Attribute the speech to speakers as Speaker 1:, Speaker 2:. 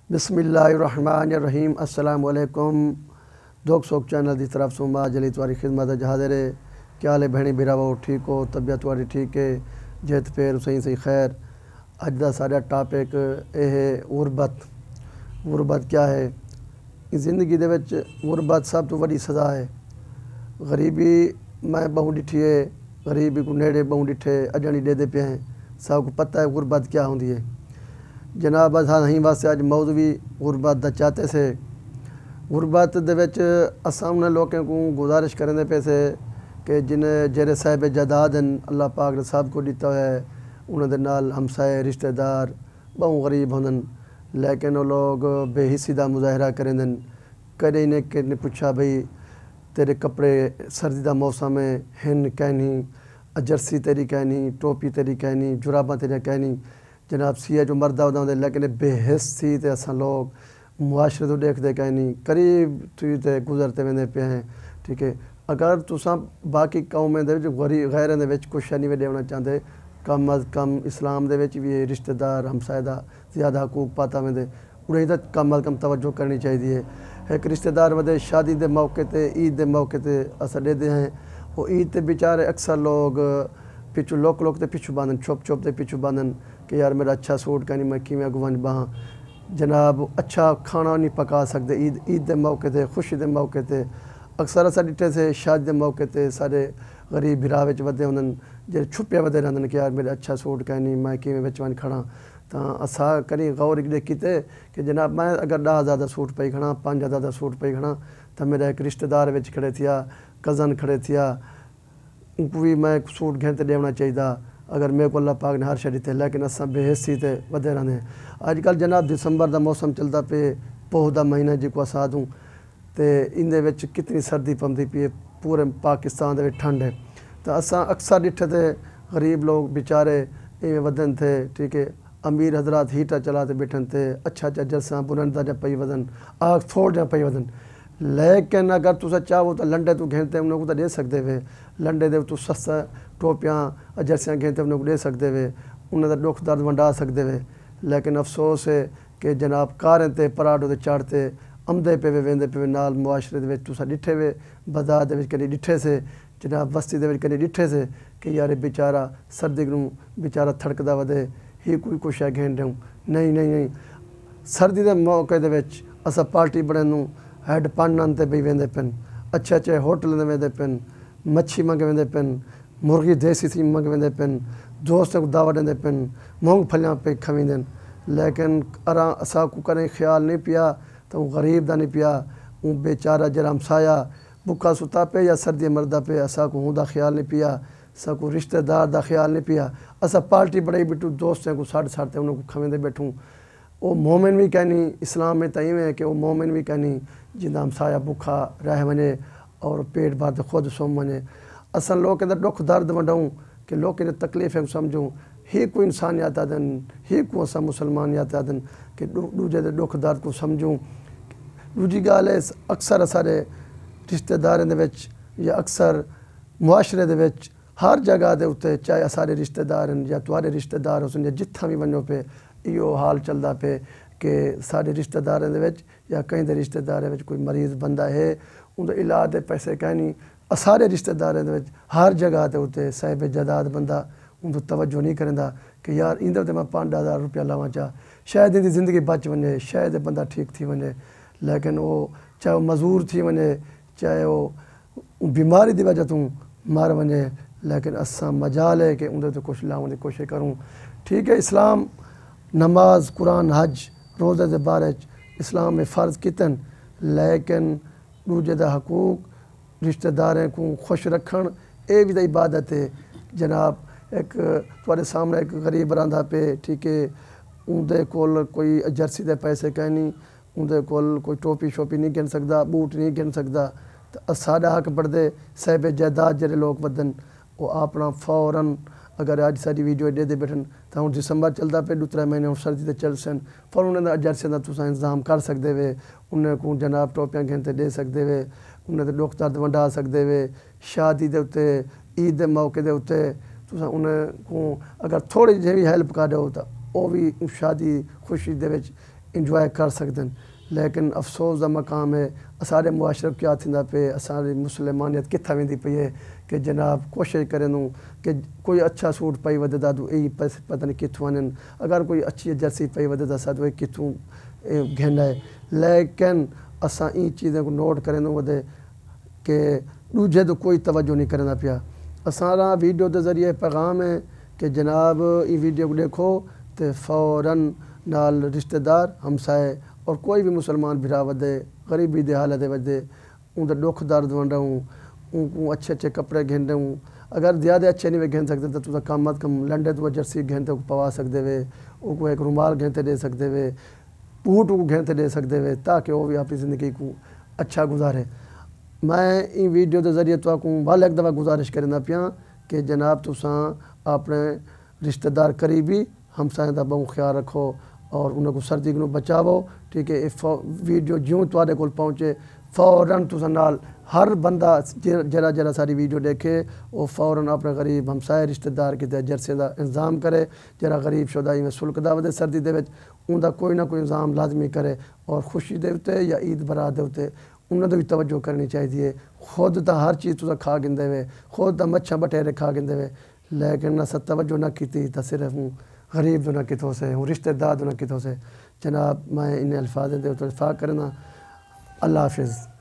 Speaker 1: बिस्मिल्लाहिर्रहमानिर्रहीम। अस्सलाम वालेकुम। दोग सोक चैनल की तरफ से मां जली तुम्हारी खिदमत हाजिर है। क्या हाल है भैनी बिरावो, ठीक हो? तबीयत तुम्हारी ठीक है? जित फेर सही सही खैर। अज का साडा टॉपिक यह है गुरबत। गुरबत क्या है? जिंदगी दे विच गुरबत सब तो वड्डी सज़ा है। गरीबी मैं बहु डिठी है, गरीबी को नेड़े बहु डिठे अजनी देते पे हैं। सब को पता है गुरबत क्या होंदी है। जनाब असीं वास्ते अज मौजवी गुरबत दा चाहते से। गुरबत दे विच असां उन्हें लोगों को गुजारिश करेंदे पे से कि जिन्हें जेरे साहिब जदाद अल्लाह पाक ने सब को दिता है, उन्होंने नाल हमसाए रिश्तेदार बहु गरीब होंदन, लेकिन वो लोग बेहिस्सी दा मुजाहरा करेंदन। कदे ने कि पूछा भाई तेरे कपड़े सर्दी दा मौसम है, हिन कहनी, जर्सी तेरी कहनी, टोपी तेरी कहनी, जुराबां तेरी कहनी। जनाब सीए जो मर्दा होंदे, लेकिन बेहिस्सी ते असां लोग मुआशरे तो देखते कहनी करीब तुझी ते गुजरते वेंदे पे हैं। ठीक है, अगर तुसां बाकी कौमें दे विच गैरें दे विच कुछ नहीं देना चाहते, कम अज़ कम इस्लाम दे विच भी रिश्तेदार हमसाए दा ज़्यादा हकूक पाता वेंदे, उन्हें तो कम अज़ कम तवज्जो करनी चाहिए। एक रिश्तेदार वदे शादी के मौके ते, ईद के मौके ते असां देते हैं। वो ईद ते बेचारे अक्सर लोग पिछू लोग ते पिछू बांधन, छुप ते पिछू बांधन कि यार मेरा अच्छा सूट कहनी मैं किवें अगू वंज बहां। जनाब अच्छा खाना नहीं पका सकते ईद के मौके ते, खुशी के मौके ते। अक्सर असां डिठे से शादी के मौके ते सारे गरीब बिरा विच वधे होंदन, जे छुपे वधे रहंदन कि यार मेरा अच्छा सूट कहनी मैं किवें विच वंज खड़ा। तो असां करी गौर इकड़े कीते कि जनाब मैं अगर 10,000 का सूट पई खड़ा, 5,000 का सूट पई खड़ा, तो मेरा एक रिश्तेदार विच खड़े थिया, कज़न खड़े थिया, उनको भी मैं सूट घें ते देना चाहिए अगर मेरे को अल्लाह पाक ने हर शे दिते। लेकिन असां बेहिस्सी ते वधे रहंदे। अजकल जनाब दिसंबर का मौसम चलता पे, पोह दा महीना जिको असां दूँ तो इंदे विच कितनी सर्दी पौंदी पई है, पूरे पाकिस्तान दे विच ठंड है। तो असां अक्सर डिठे थे गरीब लोग बेचारे इवें वधन थे। ठीक है, अमीर हजरात हीटर चला ते बैठन थे, अच्छा जलसां बुलंदा जा पई वधन, आग थोड़ जा पई वधन। लेकिन अगर तुसा चाहो तो लंडे तू घेंते उन्हें को तो दे सकते वे, लंडे दे तू सस्ता टोपियाँ जर्सियाँ घेंते उन्हें को दे सकते वे, उन्हें तो दुख दर्द वंडा सकते वे। लेकिन अफसोस है कि जनाब कारें ते पराडो ते चढ़ते आमदे पे वे वेंदे पे नाल मुआशरे दे विच तुसा डिठे वे, बाजार दे विच कदी डिठे से, जनाब बस्ती दे विच कदी डिठे से कि यार बेचारा सर्दी नूं बेचारा थड़कदा वधे ही कोई कुछ है घेन दूँ। नहीं नहीं नहीं, सर्दी के मौके दे विच असां पार्टी बड़े नूं हैड पान ते बई वेंदे पिन, अच्छे अच्छे होटल ते वेंदे पिन, मच्छी मंगे वेंदे पिन, मुर्गी देसी थी मंगे वेंदे पिन, दोस्तों को दावत देंदे पिन, मूंगफलियां पे खवींदन। लेकिन असां को करें ख्याल नहीं पिया तो गरीब दा नहीं पिया, वो बेचारा जरा हमसाया भुखा सुता पे या सर्दी मरदा पे, असां को उहदा ख्याल नहीं पिया, असां को रिश्तेदार दा ख्याल नहीं पिया। असां पार्टी बड़ाई बिठू दोस्तों को साढ़े साढ़े उन्होंने को खवेंदे बैठूँ। वो मोमिन भी कहनी इस्लाम में तो इवें है कि वो मोमिन भी कहनी जिंदा हमसाया भुखा रह वने और पेट भर खुद सुम वने। असां लोग के दुख दर्द वंडूं कि लोग के तकलीफ़ समझूं, ही को इंसानियत आदन, ही को असां मुसलमानियत आदन कि दूजे दे दुख दर्द को समझूं। दूजी गाल है अक्सर असारे रिश्तेदारें दे विच या अक्सर मुआशरे दे विच हर जगह दे उत्ते, चाहे असारे रिश्तेदार या तुहारे रिश्तेदार होसन या जित्थां भी वञो पे, इहो हाल चलदा पे कि सारे रिश्तेदारें दे विच या कहीं दे रिश्तेदारें विच कोई मरीज़ बंदा है, उनके इलाज दे पैसे कहनी सारे रिश्तेदारें दे विच हर जगह ते उत्ते साहिब जदाद बंदा उनको तवज्जो नहीं करेंदा कि यार इंदे ते मैं 5,000 रुपया लावां चा, शायद इनकी ज़िंदगी बच वने, शायद बंदा ठीक थी वने। लेकिन वो चाहे वो मजूर थी वने, चाहे वो बीमारी की वजह तू मर वने, लेकिन असां मजाल है कि उनके तो कुछ लाने की कोशिश करूँ। ठीक है, इस्लाम नमाज कुरान हज रोज़े के बारे इस्लाम में फ़र्ज़ कितन, लेकिन दूजे दा हकूक रिश्तेदारें को खुश रखन ये भी तो इबादत है। जनाब एक तुहाडे सामने एक गरीब रहा पे, ठीक है, उनके कोल कोई जर्सी के पैसे कहनी, उनके कोल कोई टोपी शोपी नहीं गिन सकता, बूट नहीं गिन सकता। तो साडा हक बढ़ते साहिब जायदाद जेह्ड़े लोग वधन वो अपना फौरन, अगर अज सारी वीडियो दे बैठन तो हूँ दिसंबर चलता पे 2-3 महीने हूँ सर्दी ते चल सन, फौरन उन्हें जर्सी का तुसा इंतजाम कर सकते वे, उन्हें को जनाब टोपियां घेंते दे सकते वे, उन्हें तो दुख दर्द वंडा सकते वे। शादी के उत्ते ईद के मौके के उत्ते तुसा उन्हें को अगर थोड़ी जी भी हेल्प कर दो तो वह भी शादी खुशी दे विच انجوائے کر سکتے ہیں. لیکن افسوس دا مقام ہے سارے معاشرے کیا تھیندا پہ ساری مسلمانیت کتھا ویندی پئی ہے کہ جناب کوشش کریں کہ کوئی اچھا سوٹ پائی ودے دا تو یہی پتہ نہیں کتھوں آنن, اگر کوئی اچھی جرسی پائی ودے دا ساتھ وہ کتھوں گھنڈا ہے. لیکن اساں این چیزیں کو نوٹ کریں ودے کہ دوجے تو کوئی توجہ نہیں کرنا پیا. اساں ویڈیو دے ذریعے پیغام ہے کہ جناب یہ ویڈیو کو دیکھو تو فوراً نال رشتہ دار ہمسائے اور کوئی بھی مسلمان بھرا ودے غریبی دے حالت ودے ان دا دکھ درد ون رہوں ان کو اچھے کپڑے گھن رہوں. اگر زیادہ اچھے نہیں گھن سکتے تو تُسا کم از کم لنڈے تو جرسی گھنتے کو پوا سکتے ہوئے, ان کو ایک رومال گھنتے دے سکتے ہوئے, بوٹ کو گھنتے دے سکتے ہوئے تاکہ وہ بھی اپنی زندگی کو اچھا گزارے. میں ان ویڈیو دے ذریعے تو کو والا ایک دفعہ گزارش کرنا پیا کہ جناب تساں اپنے رشتہ دار قریبی ہمسائیں دا بہت خیال رکھو اور انہوں کو سردی کو بچاؤ. ٹھیک ہے, ویڈیو جیوں تواڈے کول پہنچے فوراً تساں نال ہر بندہ جرا ساری ویڈیو دیکھے وہ فوراً اپنے غریب ہمسائے رشتہ دار کی جرسے دا انتظام کرے. جرا غریب شدائی میں سلک دا ودے سردی دے وچ ان دا کوئی نہ کوئی انتظام لازمی کرے. اور خوشی دے اتے یا عید برات دے اتے انہوں نے بھی توجہ کرنی چاہیے. خود تا ہر چیز تساں کھا گندے وے, خود تا مچھاں بٹیرے کھا گندے وے, لیکن نہ توجہ نہ کیتی تا صرف غریب دو نہ کتوں سے رشتہ دار دو نہ کتوں سے. جناب میں ان الفاظ دے اتفاق کرنا. اللہ حافظ.